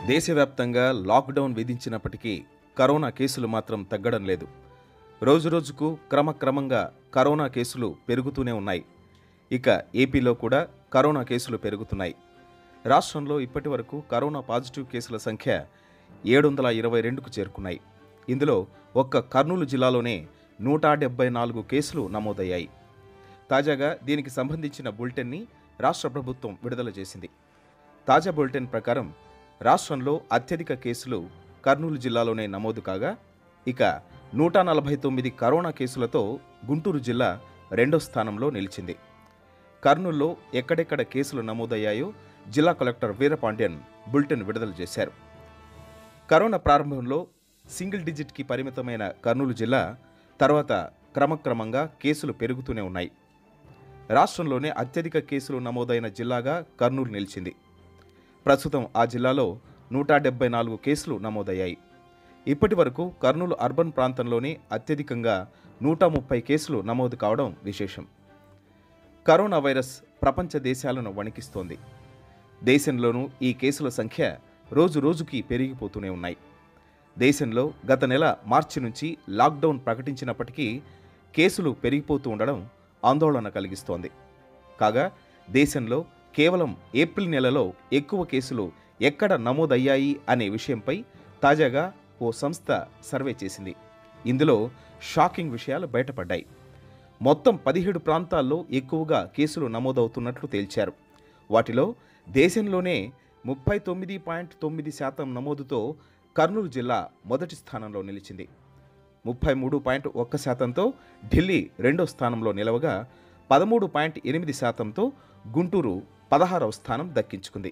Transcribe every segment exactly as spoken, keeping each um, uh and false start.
దేశవ్యాప్తంగా lockdown విధించినప్పటికీ corona కేసులు మాత్రం తగ్గడం లేదు. రోజురోజుకు క్రమక్రమంగా కరోనా కేసులు పెరుగుతూనే ఉన్నాయి. ఇక ఏపీలో కూడా కరోనా కేసులు పెరుగుతున్నాయి. రాష్ట్రంలో ఇప్పటి వరకు కరోనా పాజిటివ్ కేసుల సంఖ్య ఏడు వందల ఇరవై రెండుకు చేరుకున్నాయి. ఇందులో ఒక్క కర్నూలు జిల్లాలోనే నూట డెబ్బై నాలుగు కేసులు నమోదయ్యాయి. తాజాగా దీనికి సంబంధించిన బులెటిన్ని రాష్ట్ర ప్రభుత్వం విడుదల చేసింది. తాజా బులెటిన్ ప్రకారం రాష్ట్రంలో అత్యధిక కేసులు కర్నూలు జిల్లాలోనే నమోదు కాగా, ఇక నూట నలభై తొమ్మిది కరోనా కేసులతో గుంటూరు జిల్లా రెండో స్థానంలో నిలిచింది. కర్నూలులో ఎక్కడెక్కడ కేసులు నమోదయ్యాయో జిల్లా కలెక్టర్ వీరపాండ్యన్ బులెటిన్ విడుదల చేశారు. కరోనా ప్రారంభంలో సింగిల్ డిజిట్కి పరిమితమైన కర్నూలు జిల్లా తర్వాత క్రమక్రమంగా కేసులు పెరుగుతూనే ఉన్నాయి. రాష్ట్రంలోనే అత్యధిక కేసులు నమోదైన జిల్లాగా కర్నూలు నిలిచింది. ప్రస్తుతం ఆ జిల్లాలో నూట డెబ్బై నాలుగు కేసులు నమోదయ్యాయి. ఇప్పటి వరకు కర్నూలు అర్బన్ ప్రాంతంలోనే అత్యధికంగా నూట ముప్పై కేసులు నమోదు కావడం విశేషం. కరోనా వైరస్ ప్రపంచ దేశాలను వణికిస్తోంది. దేశంలోనూ ఈ కేసుల సంఖ్య రోజు రోజుకి పెరిగిపోతూనే ఉన్నాయి. దేశంలో గత నెల మార్చి నుంచి లాక్డౌన్ ప్రకటించినప్పటికీ కేసులు పెరిగిపోతూ ఉండడం ఆందోళన కలిగిస్తోంది. కాగా దేశంలో కేవలం ఏప్రిల్ నెలలో ఎక్కువ కేసులు ఎక్కడ నమోదయ్యాయి అనే విషయంపై తాజాగా ఓ సంస్థ సర్వే చేసింది. ఇందులో షాకింగ్ విషయాలు బయటపడ్డాయి. మొత్తం పదిహేడు ప్రాంతాల్లో ఎక్కువగా కేసులు నమోదవుతున్నట్లు తేల్చారు. వాటిలో దేశంలోనే ముప్పై తొమ్మిది పాయింట్ తొమ్మిది శాతం నమోదుతో కర్నూలు జిల్లా మొదటి స్థానంలో నిలిచింది. ముప్పై మూడు పాయింట్ ఒక్క శాతంతో ఢిల్లీ రెండో స్థానంలో నిలవగా, పదమూడు పాయింట్ ఎనిమిది శాతంతో గుంటూరు పదహారవ స్థానం దక్కించుకుంది.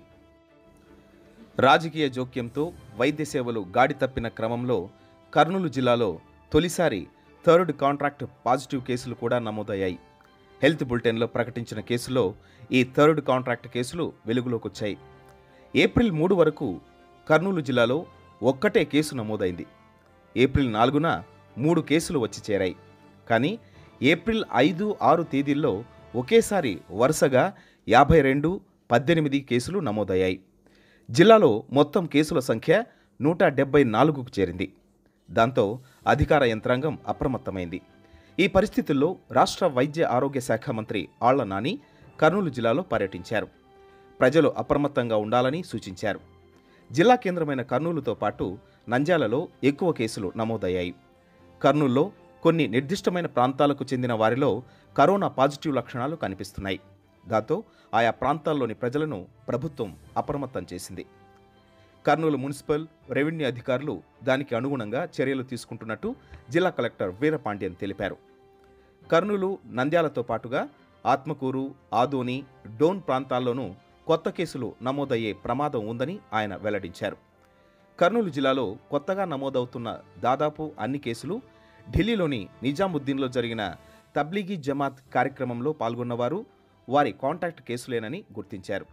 రాజకీయ జోక్యంతో వైద్య సేవలు గాడి తప్పిన క్రమంలో కర్నూలు జిల్లాలో తొలిసారి థర్డ్ కాంట్రాక్ట్ పాజిటివ్ కేసులు కూడా నమోదయ్యాయి. హెల్త్ బులెటిన్లో ప్రకటించిన కేసులో ఈ థర్డ్ కాంట్రాక్ట్ కేసులు వెలుగులోకి వచ్చాయి. ఏప్రిల్ మూడు వరకు కర్నూలు జిల్లాలో ఒక్కటే కేసు నమోదైంది. ఏప్రిల్ నాలుగున మూడు కేసులు వచ్చి చేరాయి. కానీ ఏప్రిల్ ఐదు ఆరు తేదీల్లో ఒకేసారి వరుసగా యాభై రెండు పద్దెనిమిది కేసులు నమోదయ్యాయి. జిల్లాలో మొత్తం కేసుల సంఖ్య నూట డెబ్బై నాలుగుకు చేరింది. దాంతో అధికార యంత్రాంగం అప్రమత్తమైంది. ఈ పరిస్థితుల్లో రాష్ట్ర వైద్య ఆరోగ్య శాఖ మంత్రి ఆళ్ల నాని కర్నూలు జిల్లాలో పర్యటించారు. ప్రజలు అప్రమత్తంగా ఉండాలని సూచించారు. జిల్లా కేంద్రమైన కర్నూలుతో పాటు నంద్యాలలో ఎక్కువ కేసులు నమోదయ్యాయి. కర్నూలులో కొన్ని నిర్దిష్టమైన ప్రాంతాలకు చెందిన వారిలో కరోనా పాజిటివ్ లక్షణాలు కనిపిస్తున్నాయి. దాంతో ఆయా ప్రాంతాల్లోని ప్రజలను ప్రభుత్వం అప్రమత్తం చేసింది. కర్నూలు మున్సిపల్, రెవెన్యూ అధికారులు దానికి అనుగుణంగా చర్యలు తీసుకుంటున్నట్టు జిల్లా కలెక్టర్ వీరపాండ్యన్ తెలిపారు. కర్నూలు, నంద్యాలతో పాటుగా ఆత్మకూరు, ఆదోని, డోన్ ప్రాంతాల్లోనూ కొత్త కేసులు నమోదయ్యే ప్రమాదం ఉందని ఆయన వెల్లడించారు. కర్నూలు జిల్లాలో కొత్తగా నమోదవుతున్న దాదాపు అన్ని కేసులు ఢిల్లీలోని నిజాముద్దీన్లో జరిగిన తబ్లీగీ జమాత్ కార్యక్రమంలో పాల్గొన్నవారు, వారి కాంటాక్ట్ కేసులేనని గుర్తించారు.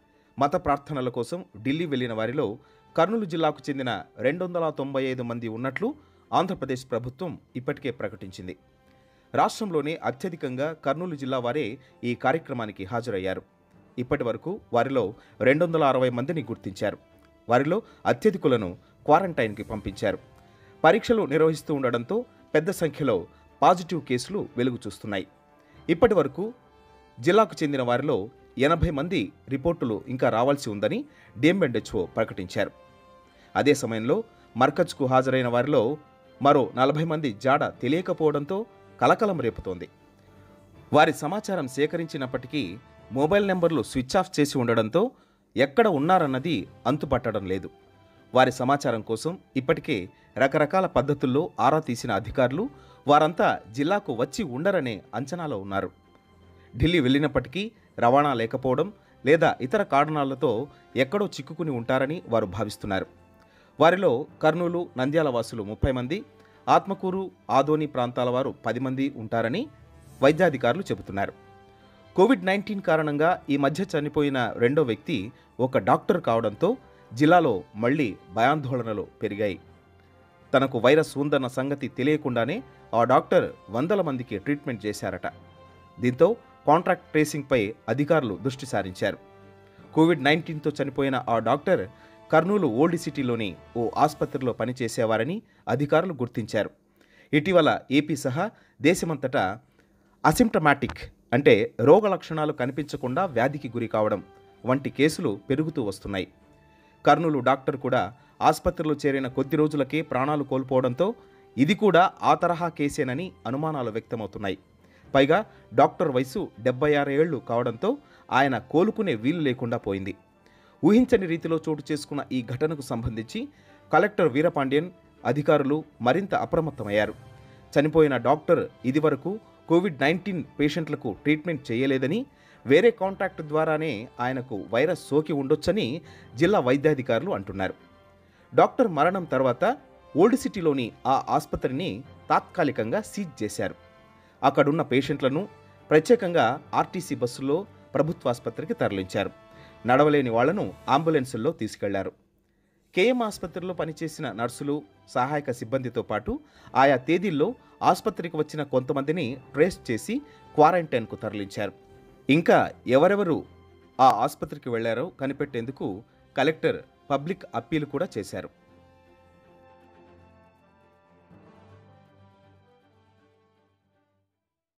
మత ప్రార్థనల కోసం ఢిల్లీ వెళ్లిన వారిలో కర్నూలు జిల్లాకు చెందిన రెండు వందల తొంభై ఐదు మంది ఉన్నట్లు ఆంధ్రప్రదేశ్ ప్రభుత్వం ఇప్పటికే ప్రకటించింది. రాష్ట్రంలోనే అత్యధికంగా కర్నూలు జిల్లా వారే ఈ కార్యక్రమానికి హాజరయ్యారు. ఇప్పటి వరకు వారిలో రెండు వందల అరవై మందిని గుర్తించారు. వారిలో అత్యధికులను క్వారంటైన్కి పంపించారు. పరీక్షలు నిర్వహిస్తూ ఉండడంతో పెద్ద సంఖ్యలో పాజిటివ్ కేసులు వెలుగు చూస్తున్నాయి. ఇప్పటి వరకు జిల్లాకు చెందిన వారిలో ఎనభై మంది రిపోర్టులు ఇంకా రావాల్సి ఉందని డిఎంఎన్హెచ్ఓ ప్రకటించారు. అదే సమయంలో మర్కజ్కు హాజరైన వారిలో మరో నలభై మంది జాడ తెలియకపోవడంతో కలకలం రేపుతోంది. వారి సమాచారం సేకరించినప్పటికీ మొబైల్ నెంబర్లు స్విచ్ ఆఫ్ చేసి ఉండడంతో ఎక్కడ ఉన్నారన్నది అంతుపట్టడం లేదు. వారి సమాచారం కోసం ఇప్పటికే రకరకాల పద్ధతుల్లో ఆరా తీసిన అధికారులు వారంతా జిల్లాకు వచ్చి ఉండరనే అంచనాలో ఉన్నారు. ఢిల్లీ వెళ్ళినప్పటికీ రవాణా లేకపోవడం లేదా ఇతర కారణాలతో ఎక్కడో చిక్కుకుని ఉంటారని వారు భావిస్తున్నారు. వారిలో కర్నూలు, నంద్యాల వాసులు ముప్పై మంది, ఆత్మకూరు, ఆదోని ప్రాంతాల వారు పది మంది ఉంటారని వైద్యాధికారులు చెబుతున్నారు. కోవిడ్ నైన్టీన్ కారణంగా ఈ మధ్య చనిపోయిన రెండో వ్యక్తి ఒక డాక్టర్ కావడంతో జిల్లాలో మళ్లీ భయాందోళనలు పెరిగాయి. తనకు వైరస్ ఉందన్న సంగతి తెలియకుండానే ఆ డాక్టర్ వందల మందికి ట్రీట్మెంట్ చేశారట. దీంతో కాంట్రాక్ట్ ట్రేసింగ్పై అధికారులు దృష్టి సారించారు. కోవిడ్ నైన్టీన్తో చనిపోయిన ఆ డాక్టర్ కర్నూలు ఓల్డ్ సిటీలోని ఓ ఆసుపత్రిలో పనిచేసేవారని అధికారులు గుర్తించారు. ఇటీవల ఏపీ సహా దేశమంతటా అసిమ్టమాటిక్ అంటే రోగ లక్షణాలు కనిపించకుండా వ్యాధికి గురి కావడం వంటి కేసులు పెరుగుతూ వస్తున్నాయి. కర్నూలు డాక్టర్ కూడా ఆసుపత్రిలో చేరిన కొద్ది రోజులకే ప్రాణాలు కోల్పోవడంతో ఇది కూడా ఆ తరహా కేసేనని అనుమానాలు వ్యక్తమవుతున్నాయి. పైగా డాక్టర్ వయసు డెబ్బై ఆరు ఏళ్లు కావడంతో ఆయన కోలుకునే వీలు లేకుండా పోయింది. ఊహించని రీతిలో చోటు చేసుకున్న ఈ ఘటనకు సంబంధించి కలెక్టర్ వీరపాండ్యన్, అధికారులు మరింత అప్రమత్తమయ్యారు. చనిపోయిన డాక్టర్ ఇదివరకు కోవిడ్ నైన్టీన్ పేషెంట్లకు ట్రీట్మెంట్ చేయలేదని, వేరే కాంటాక్ట్ ద్వారానే ఆయనకు వైరస్ సోకి ఉండొచ్చని జిల్లా వైద్యాధికారులు అంటున్నారు. డాక్టర్ మరణం తర్వాత ఓల్డ్ సిటీలోని ఆ ఆసుపత్రిని తాత్కాలికంగా సీజ్ చేశారు. అక్కడున్న పేషెంట్లను ప్రత్యేకంగా ఆర్టీసీ బస్సుల్లో ప్రభుత్వాసుపత్రికి తరలించారు. నడవలేని వాళ్లను అంబులెన్సుల్లో తీసుకెళ్లారు. కేఎం ఆసుపత్రిలో పనిచేసిన నర్సులు, సహాయక సిబ్బందితో పాటు ఆయా తేదీల్లో ఆసుపత్రికి వచ్చిన కొంతమందిని ట్రేస్ చేసి క్వారంటైన్కు తరలించారు. ఇంకా ఎవరెవరు ఆ ఆసుపత్రికి వెళ్లారో కనిపెట్టేందుకు కలెక్టర్ పబ్లిక్ అప్పీల్ కూడా చేశారు.